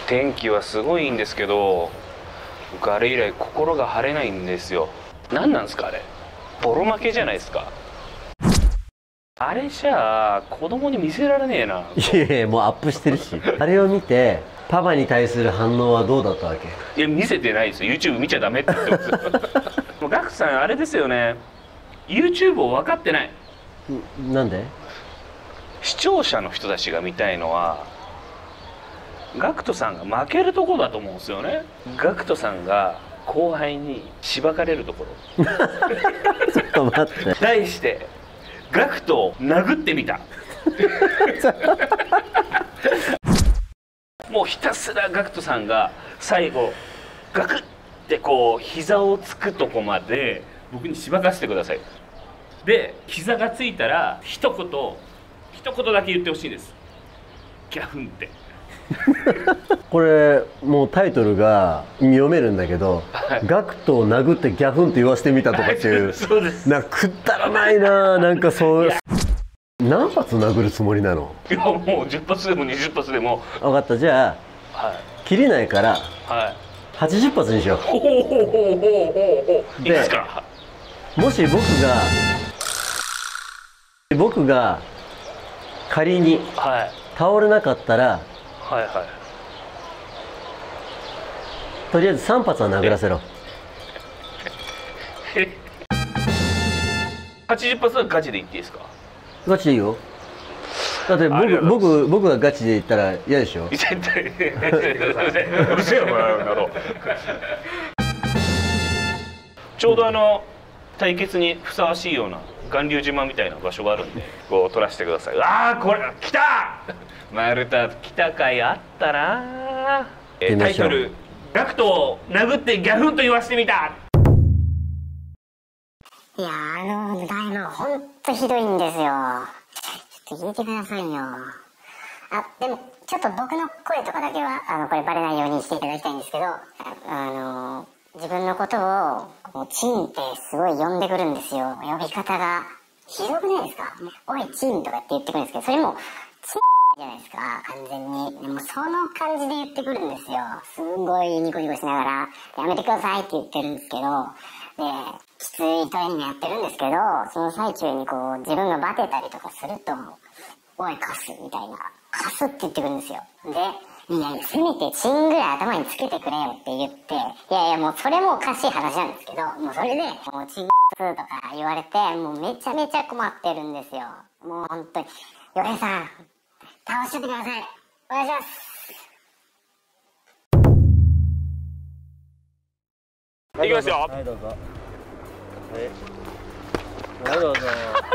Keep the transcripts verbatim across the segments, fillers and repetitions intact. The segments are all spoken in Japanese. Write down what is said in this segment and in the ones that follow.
天気はすごいいいんですけど、僕あれ以来心が晴れないんですよ。何なんですかあれ。ボロ負けじゃないですか。あれじゃあ子供に見せられねえな。 いやいや、もうアップしてるし。あれを見てパパに対する反応はどうだったわけ？ いや見せてないですよ。 YouTube 見ちゃダメって言ってますよ。もうガクさんあれですよね、 YouTube を分かってない。 なんで？ 視聴者の人たちが見たいのはガクトさんが負けるところだと思うんですよね。ガクトさんが後輩にしばかれるところ。 ちょっと待って。 題してガクトを殴ってみた。もうひたすらガクトさんが最後ガクってこう膝をつくとこまで僕にしばかせてください。で膝がついたら一言一言だけ言ってほしいです。ギャフンって。 これもうタイトルが読めるんだけど、はい、ガクトを殴ってギャフンと言わせてみたとかっていう、はい、そうです。なんかくったらないな。なんかそう何発殴るつもりなの？ いやもうじゅっ発でもにじゅっ発でも。 分かった、じゃあ、はい、切りないからはちじゅっ発にしよう。 ほうほうほうほうほうほう。いいですか？ もし僕が僕が仮に倒れなかったら、はいはいはい、とりあえずさん発は殴らせろ。 はちじゅっ発はガチで言っていいですか？ ガチでいいよ。だって僕僕僕がガチで言ったら嫌でしょ。絶対うるせえよお前なろ。ちょうどあの対決にふさわしいような巌流島みたいな場所があるんで、こう撮らせてください。ああこれ来た。丸太来た回あったな。えタイトル「ガクトを殴ってギャフンと言わせてみた」。 いやあの台のほんとひどいんですよ。ちょっと聞いてくださいよ。あでもちょっと僕の声とかだけはあのこれバレないようにしていただきたいんですけど、あ、あの自分のことをこうチンってすごい呼んでくるんですよ。呼び方がひどくないですか？おいチンとかって言ってくるんですけど、それもチンじゃないですか、完全に。でもその感じで言ってくるんですよ。すんごいニコニコしながらやめてくださいって言ってるんですけど、できついトレーニングやってるんですけど、その最中にこう自分がバテたりとかすると「おいカス」みたいな「カス」って言ってくるんですよ。でいやいやせめてチンぐらい頭につけてくれよって言って、いやいやもうそれもおかしい話なんですけど、もうそれでもうチンとか言われてもうめちゃめちゃ困ってるんですよ。もう本当にヨヘさん倒しててください。お願いします。 いきますよ。 はいどうぞ。はい、はいどうぞ。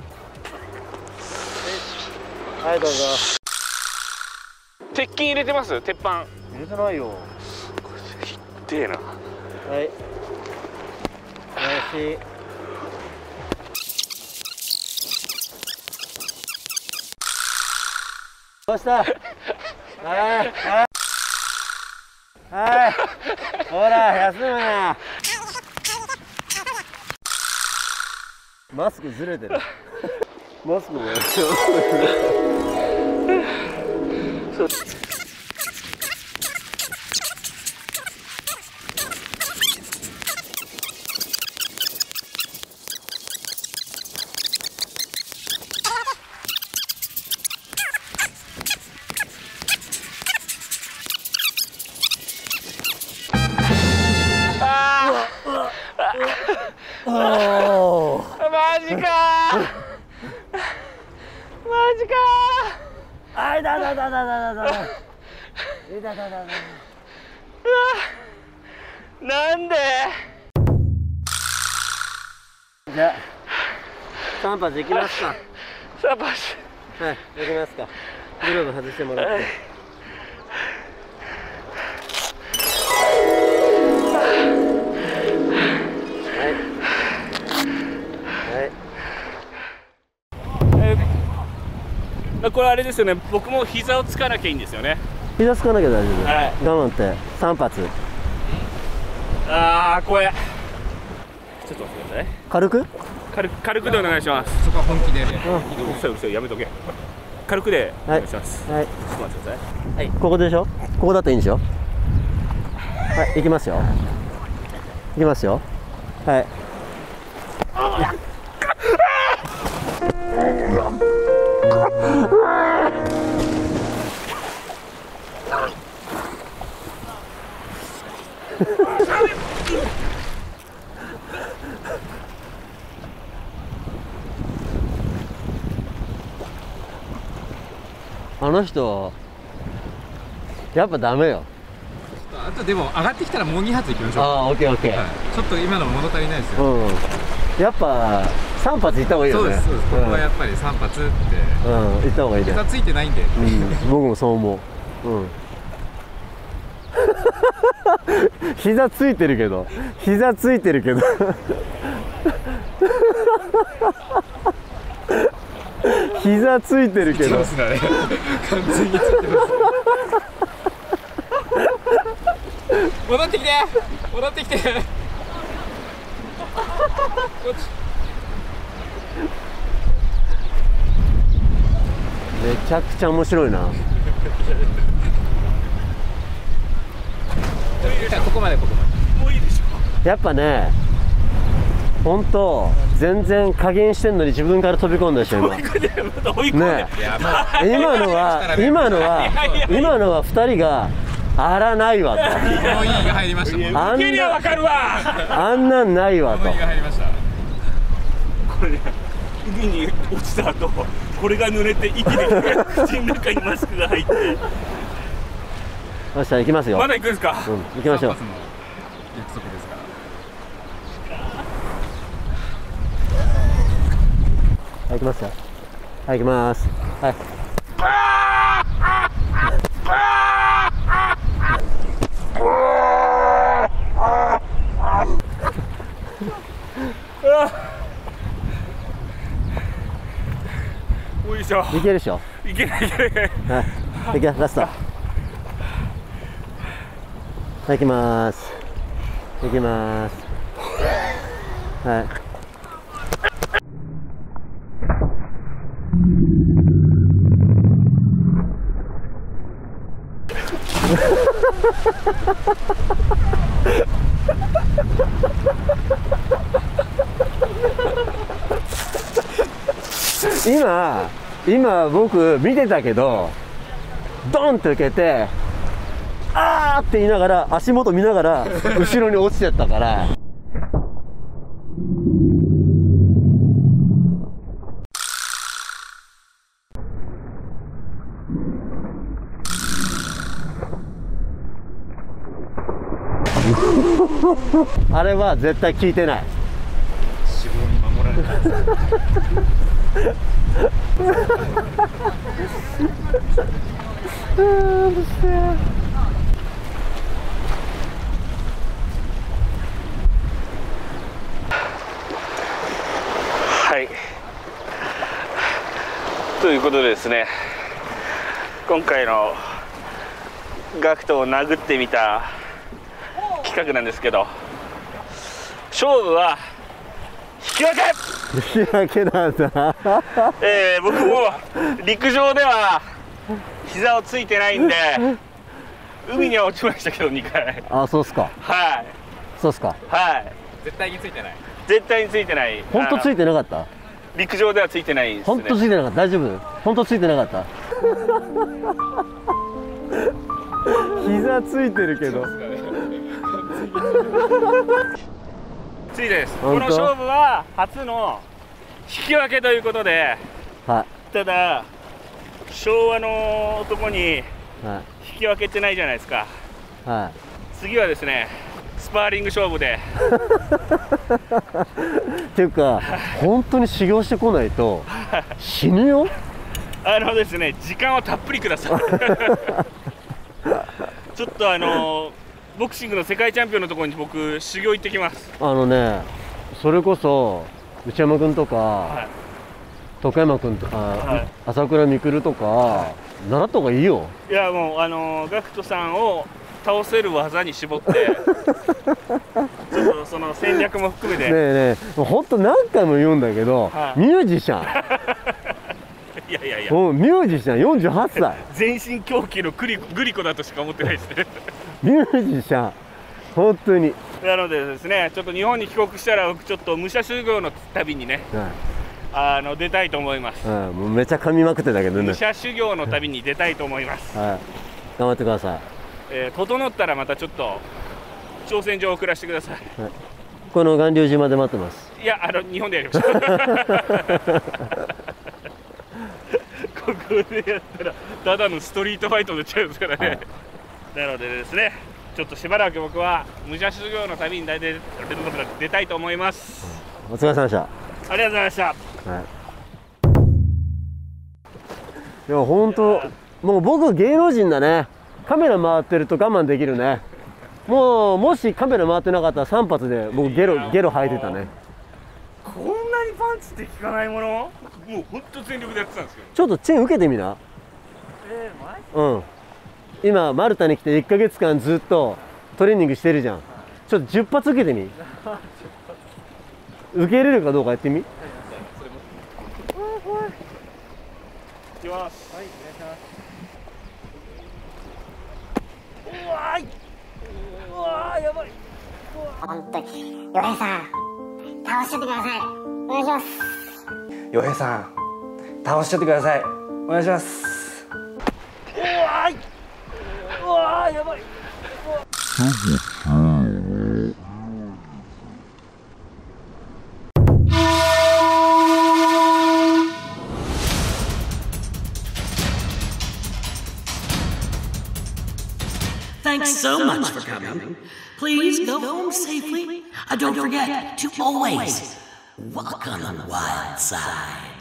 はいどうぞ。 鉄筋入れてます？鉄板入れてないよ。 ひってえな。 はいよし。どうした？はいはいはい、ほら休むな。マスクずれてる。マスクもやっちゃう。 マジかマジかあいだだだだだだだだだだだだ。 なんで？ じゃあさん発いきますか。 さん発、 はい、いきますか。グローブ外してもらって、はい、 これあれですよね、僕も膝をつかなきゃいいんですよね。 膝つかなきゃ大丈夫、 はい、 我慢ってさん発。 ああ怖え。ちょっと待ってください。 軽く軽く軽くでお願いします。 そこは本気で、ね、 うるさいうるさいやめとけ。 軽くでお願いします。 はい、 ちょっと待ってください。はい、 ここでしょ、ここだといいんでしょ。はい、行きますよ、行きますよ。はい、あの人やっぱダメよ。 あとでも上がってきたらもうに発いきましょう。 ああ、オッケーオッケー、 はい、ちょっと今の物足りないですよ。 うん、やっぱさん発いった方がいいよね。 そうですそうです、ここはやっぱりさん発って、 うん、うん、いった方がいいね。 膝ついてないんで、 うん、僕もそう思う。うん膝ついてるけど、膝ついてるけど膝ついてるけど、 完全についてます戻ってきて戻ってきてめちゃくちゃ面白いな。 ここまでここまでもういいでしょ。 やっぱね、本当全然加減してんのに自分から飛び込んだでしょ今。ね、今のは今のは今のはふたりがあらないわと。 もういいが入りました。 あん受けりゃわかるわ。 あんなんないわと。 もういいが入りました。 これ海に落ちた後、これが濡れて息で口の中にマスクが入って。 よっしゃ、行きますよ。 まだ行くんですか。 うん、行きましょう。 約束ですから。 はい、行きますよ。はい、行きます。はい。 おいしょ。 いけるでしょ。 いけないいけない。 はい、行け、ラスト。はい、行きます。行きます。はい。今今僕見てたけど、ドンって受けてあーって言いながら足元見ながら後ろに落ちてったからあれは絶対効いてない。 脂肪に守られた。 はい。ということでですね、今回のガクトを殴ってみた企画なんですけど、勝負は引き分け。 引き分けなんだえー、僕も陸上では膝をついてないんで海には落ちましたけどにかい。 あ、そうっすか。 はい、 そうっすか。 はい、 絶対についてない。 絶対についてない。 本当ついてなかった。 陸上ではついてないですね。 本当ついてなかった。大丈夫。本当ついてなかった膝ついてるけどついてです。こ本当の勝負は初の引き分けということで、 はただ昭和の男にいは引き分けってないじゃないですか。 いはい。 次はですね、スパーリング勝負でっていうか本当に修行してこないと死ぬよ。 あのですね、時間をたっぷりくださいちょっとあのボクシングの世界チャンピオンのところに僕修行行ってきます。 あのね、それこそ内山君とか、 はい、 徳山君とか、 はい、 朝倉未来とか、はい、習った方がいいよ。 いやもうあのガクトさんを倒せる技に絞ってちょっとその戦略も含めて。 ねえねえ、本当何回も言うんだけど、 はい、 ミュージシャンいやいやいや、 もうミュージシャンよんじゅうはっさい全身狂気のグリグリコだとしか思ってないですねミュージシャン本当に。 なのでですね、ちょっと日本に帰国したら僕ちょっと武者修行の旅にね、 はい、 あの出たいと思います。 はい、もうめちゃ噛みまくってたけどね。 武者修行の旅に出たいと思います。 はい、頑張ってください。 えー、整ったらまたちょっと挑戦状を送らせてください。 はい、この巌流島で待ってます。 いや、あの日本でやりましょうここでやったらただのストリートファイトになっちゃうんですからね、はい、なのでですね、ちょっとしばらく僕は武者修行の旅に出て出たいと思います。 お疲れ様でした。 ありがとうございました。はい 、いや本当もう僕芸能人だね。カメラ回ってると我慢できるね。もうもしカメラ回ってなかったらさん発で僕ゲロゲロ吐いてたね。 こんなにパンチって効かないもの、もう本当全力でやってたんですけど。 ちょっとチェーン受けてみな。 えー、マジ？ うん、今マルタに来ていっかげつかんずっとトレーニングしてるじゃん。ちょっとじゅっ発受けてみ受け入れるかどうかやってみ。 怖い。いきます。はい、お願いします。うわーい、うわー、やばい。 本当にヨヘさん倒しちゃってください。お願いします。 ヨヘさん倒しちゃってください。お願いします。 うわーい、うわー、やばい。 Thanks so much for coming. Please go home safely. Uh, don't forget to always walk on the wild side.